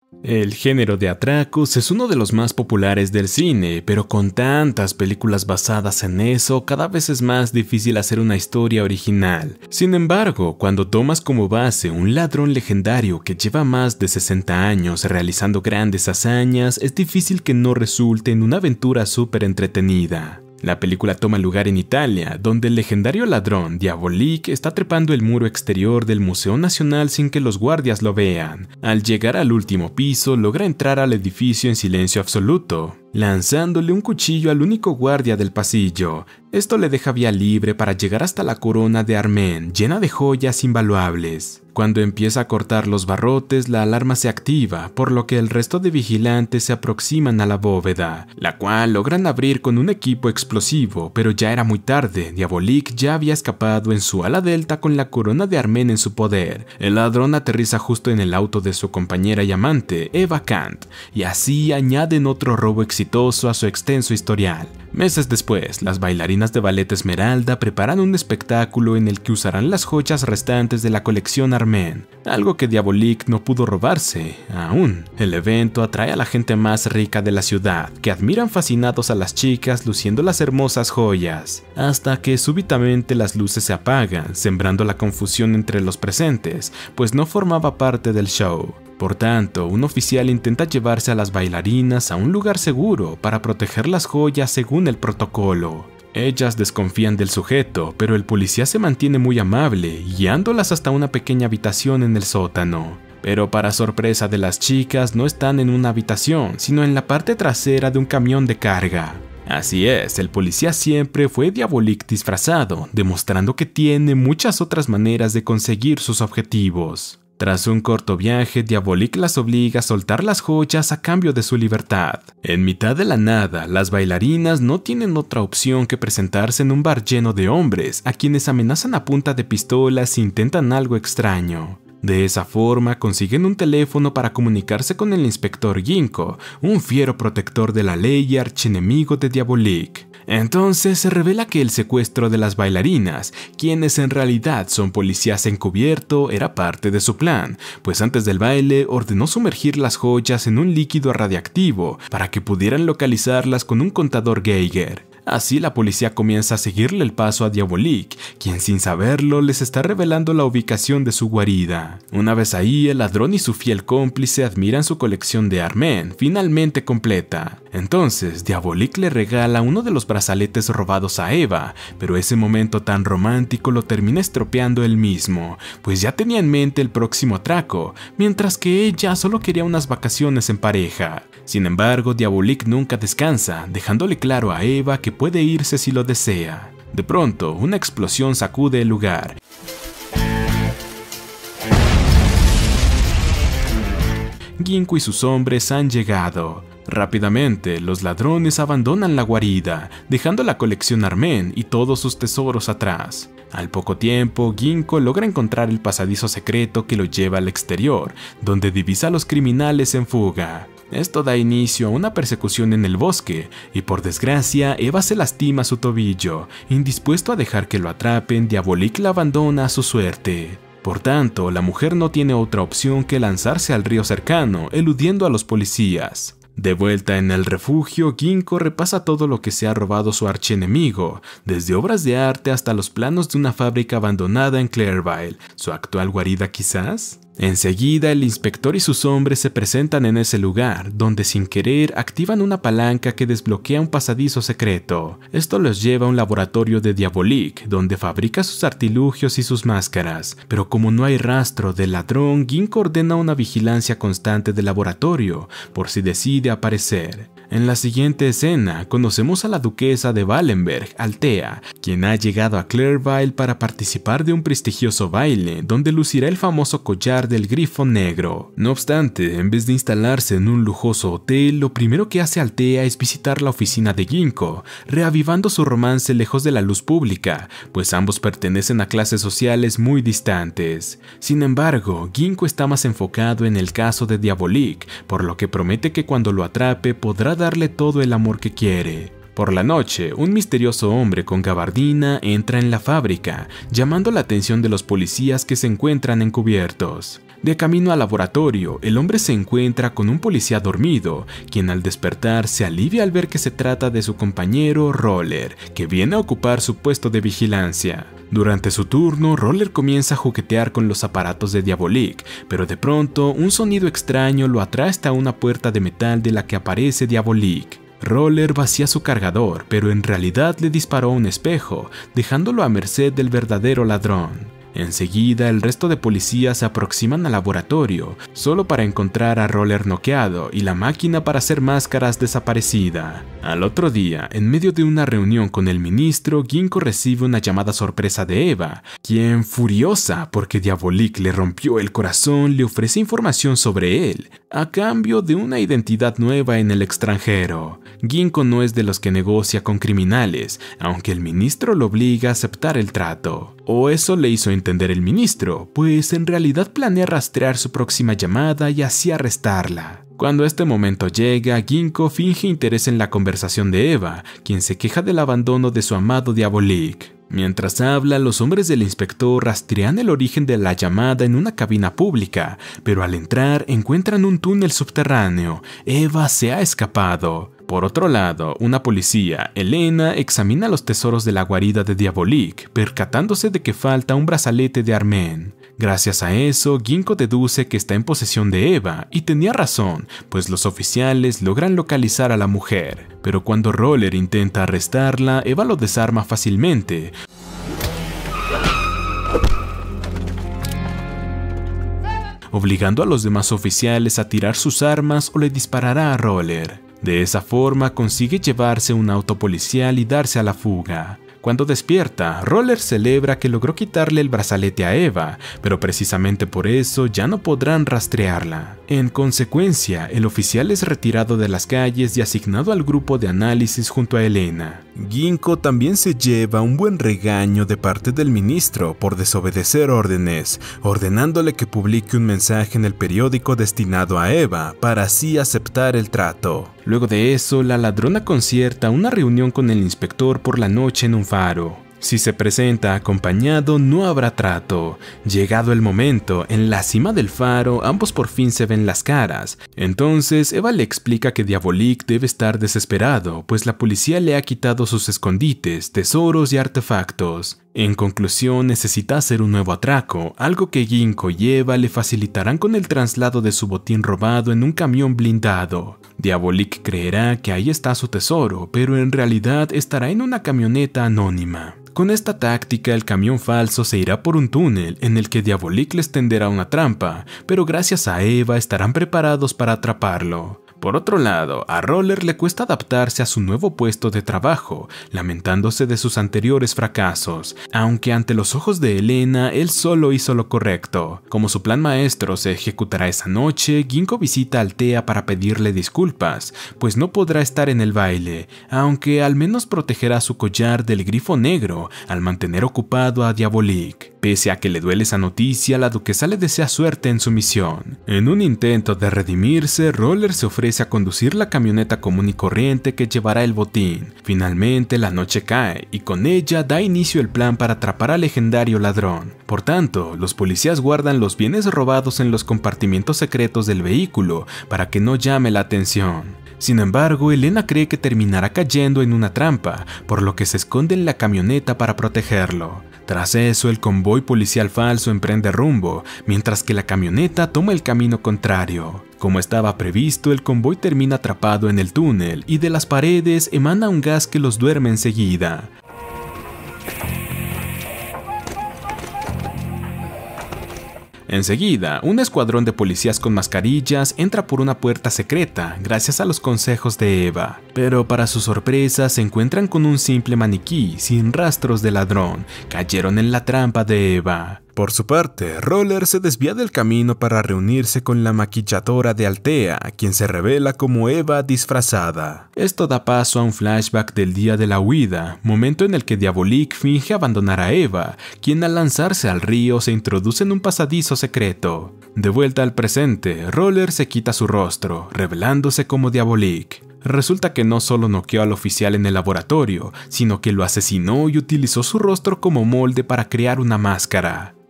El género de atracos es uno de los más populares del cine, pero con tantas películas basadas en eso, cada vez es más difícil hacer una historia original. Sin embargo, cuando tomas como base un ladrón legendario que lleva más de 60 años realizando grandes hazañas, es difícil que no resulte en una aventura súper entretenida. La película toma lugar en Italia, donde el legendario ladrón Diabolik está trepando el muro exterior del Museo Nacional sin que los guardias lo vean. Al llegar al último piso, logra entrar al edificio en silencio absoluto, lanzándole un cuchillo al único guardia del pasillo. Esto le deja vía libre para llegar hasta la corona de Armen, llena de joyas invaluables. Cuando empieza a cortar los barrotes, la alarma se activa, por lo que el resto de vigilantes se aproximan a la bóveda, la cual logran abrir con un equipo explosivo, pero ya era muy tarde. Diabolik ya había escapado en su ala delta con la corona de Armen en su poder. El ladrón aterriza justo en el auto de su compañera y amante, Eva Kant, y así añaden otro robo exitoso a su extenso historial. Meses después, las bailarinas de ballet Esmeralda preparan un espectáculo en el que usarán las joyas restantes de la colección Armen, algo que Diabolik no pudo robarse aún. El evento atrae a la gente más rica de la ciudad, que admiran fascinados a las chicas luciendo las hermosas joyas, hasta que súbitamente las luces se apagan, sembrando la confusión entre los presentes, pues no formaba parte del show. Por tanto, un oficial intenta llevarse a las bailarinas a un lugar seguro para proteger las joyas según el protocolo. Ellas desconfían del sujeto, pero el policía se mantiene muy amable, guiándolas hasta una pequeña habitación en el sótano. Pero para sorpresa de las chicas, no están en una habitación, sino en la parte trasera de un camión de carga. Así es, el policía siempre fue Diabolik disfrazado, demostrando que tiene muchas otras maneras de conseguir sus objetivos. Tras un corto viaje, Diabolik las obliga a soltar las joyas a cambio de su libertad. En mitad de la nada, las bailarinas no tienen otra opción que presentarse en un bar lleno de hombres, a quienes amenazan a punta de pistolas si intentan algo extraño. De esa forma, consiguen un teléfono para comunicarse con el inspector Ginko, un fiero protector de la ley y archienemigo de Diabolik. Entonces se revela que el secuestro de las bailarinas, quienes en realidad son policías encubierto, era parte de su plan, pues antes del baile ordenó sumergir las joyas en un líquido radiactivo para que pudieran localizarlas con un contador Geiger. Así la policía comienza a seguirle el paso a Diabolik, quien sin saberlo les está revelando la ubicación de su guarida. Una vez ahí, el ladrón y su fiel cómplice admiran su colección de Armen, finalmente completa. Entonces, Diabolik le regala uno de los brazaletes robados a Eva, pero ese momento tan romántico lo termina estropeando él mismo, pues ya tenía en mente el próximo atraco, mientras que ella solo quería unas vacaciones en pareja. Sin embargo, Diabolik nunca descansa, dejándole claro a Eva que puede irse si lo desea. De pronto, una explosión sacude el lugar. Ginko y sus hombres han llegado. Rápidamente, los ladrones abandonan la guarida, dejando la colección Armen y todos sus tesoros atrás. Al poco tiempo, Ginko logra encontrar el pasadizo secreto que lo lleva al exterior, donde divisa a los criminales en fuga. Esto da inicio a una persecución en el bosque, y por desgracia, Eva se lastima su tobillo. Indispuesto a dejar que lo atrapen, Diabolik la abandona a su suerte. Por tanto, la mujer no tiene otra opción que lanzarse al río cercano, eludiendo a los policías. De vuelta en el refugio, Ginko repasa todo lo que se ha robado su archienemigo, desde obras de arte hasta los planos de una fábrica abandonada en Clairville, su actual guarida quizás. Enseguida, el inspector y sus hombres se presentan en ese lugar, donde sin querer activan una palanca que desbloquea un pasadizo secreto. Esto los lleva a un laboratorio de Diabolik, donde fabrica sus artilugios y sus máscaras. Pero como no hay rastro del ladrón, Ginko ordena una vigilancia constante del laboratorio, por si decide aparecer. En la siguiente escena, conocemos a la duquesa de Wallenberg, Althea, quien ha llegado a Clairville para participar de un prestigioso baile, donde lucirá el famoso collar del grifo negro. No obstante, en vez de instalarse en un lujoso hotel, lo primero que hace Althea es visitar la oficina de Ginko, reavivando su romance lejos de la luz pública, pues ambos pertenecen a clases sociales muy distantes. Sin embargo, Ginko está más enfocado en el caso de Diabolik, por lo que promete que cuando lo atrape podrá darle todo el amor que quiere. Por la noche, un misterioso hombre con gabardina entra en la fábrica, llamando la atención de los policías que se encuentran encubiertos. De camino al laboratorio, el hombre se encuentra con un policía dormido, quien al despertar se alivia al ver que se trata de su compañero Roller, que viene a ocupar su puesto de vigilancia. Durante su turno, Roller comienza a juguetear con los aparatos de Diabolik, pero de pronto un sonido extraño lo atrae hasta una puerta de metal de la que aparece Diabolik. Roller vacía su cargador, pero en realidad le disparó a un espejo, dejándolo a merced del verdadero ladrón. Enseguida, el resto de policías se aproximan al laboratorio, solo para encontrar a Roller noqueado y la máquina para hacer máscaras desaparecida. Al otro día, en medio de una reunión con el ministro, Ginko recibe una llamada sorpresa de Eva, quien, furiosa porque Diabolik le rompió el corazón, le ofrece información sobre él, a cambio de una identidad nueva en el extranjero. Ginko no es de los que negocia con criminales, aunque el ministro lo obliga a aceptar el trato. O eso le hizo entender el ministro, pues en realidad planea rastrear su próxima llamada y así arrestarla. Cuando este momento llega, Ginko finge interés en la conversación de Eva, quien se queja del abandono de su amado Diabolik. Mientras habla, los hombres del inspector rastrean el origen de la llamada en una cabina pública, pero al entrar encuentran un túnel subterráneo. Eva se ha escapado. Por otro lado, una policía, Elena, examina los tesoros de la guarida de Diabolik, percatándose de que falta un brazalete de Armen. Gracias a eso, Ginko deduce que está en posesión de Eva, y tenía razón, pues los oficiales logran localizar a la mujer. Pero cuando Roller intenta arrestarla, Eva lo desarma fácilmente, obligando a los demás oficiales a tirar sus armas o le disparará a Roller. De esa forma consigue llevarse un auto policial y darse a la fuga. Cuando despierta, Roller celebra que logró quitarle el brazalete a Eva, pero precisamente por eso ya no podrán rastrearla. En consecuencia, el oficial es retirado de las calles y asignado al grupo de análisis junto a Elena. Ginko también se lleva un buen regaño de parte del ministro por desobedecer órdenes, ordenándole que publique un mensaje en el periódico destinado a Eva para así aceptar el trato. Luego de eso, la ladrona concierta una reunión con el inspector por la noche en un faro. Si se presenta acompañado, no habrá trato. Llegado el momento, en la cima del faro, ambos por fin se ven las caras. Entonces, Eva le explica que Diabolik debe estar desesperado, pues la policía le ha quitado sus escondites, tesoros y artefactos. En conclusión, necesita hacer un nuevo atraco, algo que Ginko y Eva le facilitarán con el traslado de su botín robado en un camión blindado. Diabolik creerá que ahí está su tesoro, pero en realidad estará en una camioneta anónima. Con esta táctica, el camión falso se irá por un túnel en el que Diabolik les tenderá una trampa, pero gracias a Eva estarán preparados para atraparlo. Por otro lado, a Roller le cuesta adaptarse a su nuevo puesto de trabajo, lamentándose de sus anteriores fracasos, aunque ante los ojos de Elena, él solo hizo lo correcto. Como su plan maestro se ejecutará esa noche, Ginko visita a Althea para pedirle disculpas, pues no podrá estar en el baile, aunque al menos protegerá su collar del grifo negro al mantener ocupado a Diabolik. Pese a que le duele esa noticia, la duquesa le desea suerte en su misión. En un intento de redimirse, Roller se ofrece a conducir la camioneta común y corriente que llevará el botín. Finalmente, la noche cae, y con ella da inicio el plan para atrapar al legendario ladrón. Por tanto, los policías guardan los bienes robados en los compartimientos secretos del vehículo para que no llame la atención. Sin embargo, Elena cree que terminará cayendo en una trampa, por lo que se esconde en la camioneta para protegerlo. Tras eso, el convoy policial falso emprende rumbo, mientras que la camioneta toma el camino contrario. Como estaba previsto, el convoy termina atrapado en el túnel y de las paredes emana un gas que los duerme enseguida. Enseguida, un escuadrón de policías con mascarillas entra por una puerta secreta gracias a los consejos de Eva. Pero para su sorpresa se encuentran con un simple maniquí sin rastros de ladrón. Cayeron en la trampa de Eva. Por su parte, Roller se desvía del camino para reunirse con la maquilladora de Althea, quien se revela como Eva disfrazada. Esto da paso a un flashback del día de la huida, momento en el que Diabolik finge abandonar a Eva, quien al lanzarse al río se introduce en un pasadizo secreto. De vuelta al presente, Roller se quita su rostro, revelándose como Diabolik. Resulta que no solo noqueó al oficial en el laboratorio, sino que lo asesinó y utilizó su rostro como molde para crear una máscara.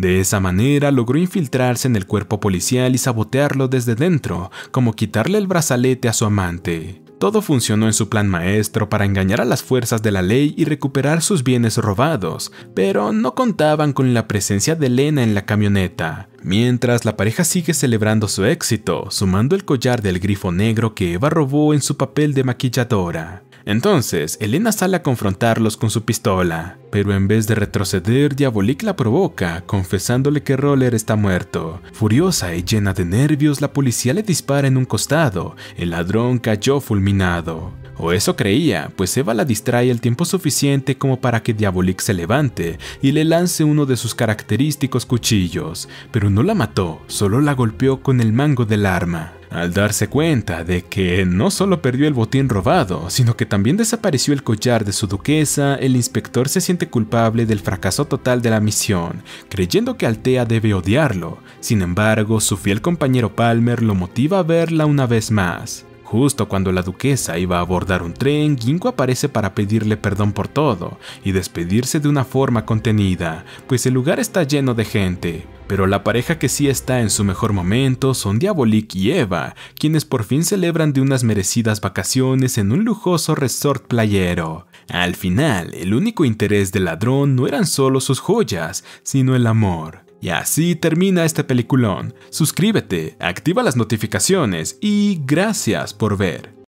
De esa manera logró infiltrarse en el cuerpo policial y sabotearlo desde dentro, como quitarle el brazalete a su amante. Todo funcionó en su plan maestro para engañar a las fuerzas de la ley y recuperar sus bienes robados, pero no contaban con la presencia de Elena en la camioneta. Mientras, la pareja sigue celebrando su éxito, sumando el collar del grifo negro que Eva robó en su papel de maquilladora. Entonces, Elena sale a confrontarlos con su pistola, pero en vez de retroceder, Diabolik la provoca, confesándole que Roller está muerto. Furiosa y llena de nervios, la policía le dispara en un costado. El ladrón cayó fulminado. O eso creía, pues Eva la distrae el tiempo suficiente como para que Diabolik se levante y le lance uno de sus característicos cuchillos, pero no la mató, solo la golpeó con el mango del arma. Al darse cuenta de que no solo perdió el botín robado, sino que también desapareció el collar de su duquesa, el inspector se siente culpable del fracaso total de la misión, creyendo que Althea debe odiarlo. Sin embargo, su fiel compañero Palmer lo motiva a verla una vez más. Justo cuando la duquesa iba a abordar un tren, Ginko aparece para pedirle perdón por todo y despedirse de una forma contenida, pues el lugar está lleno de gente. Pero la pareja que sí está en su mejor momento son Diabolik y Eva, quienes por fin celebran de unas merecidas vacaciones en un lujoso resort playero. Al final, el único interés del ladrón no eran solo sus joyas, sino el amor. Y así termina este peliculón. Suscríbete, activa las notificaciones y gracias por ver.